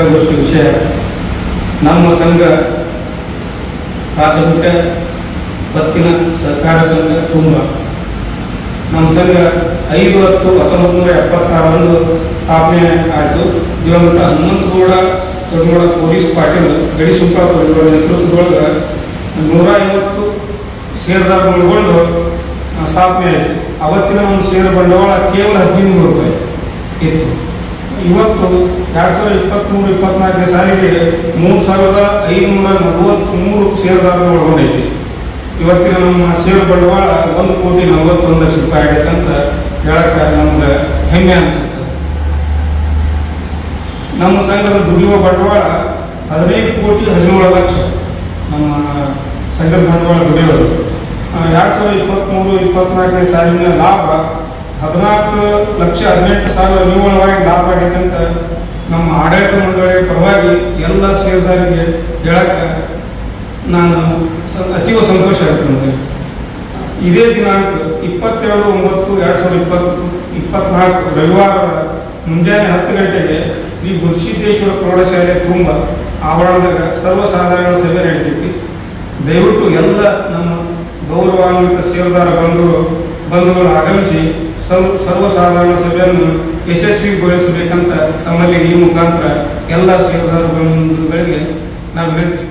ಪತ್ರಿಕಾಗೋಷ್ಠಿ ವಿಷಯ ನಮ್ಮ ಸಂಘ ಪ್ರಾಥಮಿಕ ಪತ್ತಿನ ಸಹಕಾರ ಸಂಘ ತುಂಬ ನಮ್ಮ ಸಂಘ 5/10/1976 ಸ್ಥಾಪನೆ ಆಯಿತು. ದಿವಂಗತ ಹನುಮಂತಗೌಡ ದೊಡ್ಡಗೌಡ ಪೊಲೀಸ್ ಪಾಟೀಲ್ ಗಡಿ ಸುಂಕಾಪುರ ನೇತೃತ್ವದೊಳಗೆ 150 ಷೇರುದಾರರುಗಳು ಸ್ಥಾಪನೆ ಆಯಿತು. ಅವತ್ತಿನ ಒಂದು ಷೇರು ಬಂಡವಾಳ ಕೇವಲ 15,000 ರೂಪಾಯಿ ಇತ್ತು. ಇವತ್ತು 2023-24 ಸಾಲಿಗೆ 3,543 ಷೇರುದಾರರು ಒಳಗೊಂಡೈತಿ. ಇವತ್ತಿನ ನಮ್ಮ ಷೇರು ಬಂಡವಾಳ 1,41,00,000 ರೂಪಾಯಿ ಆಗೈತೆ ಅಂತ ಹೇಳಕ್ಕೆ ನಮ್ಗೆ ಹೆಮ್ಮೆ ಅನಿಸುತ್ತೆ. ನಮ್ಮ ಸಂಘದ ದುಡಿಯುವ ಬಂಡವಾಳ 15,17,00,000 ನಮ್ಮ ಸಂಘದ ಬಂಡವಾಳ ದುಡಿಯೋದು. 2023-24 ಸಾಲಿನ ಲಾಭ 14,18,000 ನಿವ್ವಳವಾಗಿ ಲಾಭ ಆಗೈತೆ ಅಂತ ನಮ್ಮ ಆಡಳಿತ ಮಂಡಳಿಯ ಪರವಾಗಿ ಎಲ್ಲ ಷೇರುದಾರರಿಗೆ ಹೇಳಕ್ಕೆ ನಾನು ಅತೀವ ಸಂತೋಷ ಆಗುತ್ತೆ. ನನಗೆ ಇದೇ ದಿನಾಂಕ 27/9/2024 ರವಿವಾರ ಮುಂಜಾನೆ 10 ಗಂಟೆಗೆ ಶ್ರೀ ಗುರುಸಿದ್ದೇಶ್ವರ ಪ್ರೌಢಶಾಲೆ ತುಂಬ ಆವರಣದಾಗ ಸರ್ವಸಾಧಾರಣ ಸಭೆ ನಡೀತೈತಿ. ದಯವಿಟ್ಟು ಎಲ್ಲ ನಮ್ಮ ಗೌರವಾನ್ವಿತ ಷೇರುದಾರ ಬಂಧುಗಳು ಆಗಮಿಸಿ ಸರ್ವಸಾಧಾರಣ ಸಭೆಯನ್ನು ಯಶಸ್ವಿಗೊಳಿಸಬೇಕಂತ ತಮ್ಮಲ್ಲಿ ಈ ಮುಖಾಂತರ ಎಲ್ಲ ಷೇರುದಾರ ಬಂಧುಗಳಿಗೆ ನಾವು ವಿನಂತಿಸುತ್ತೇವೆ.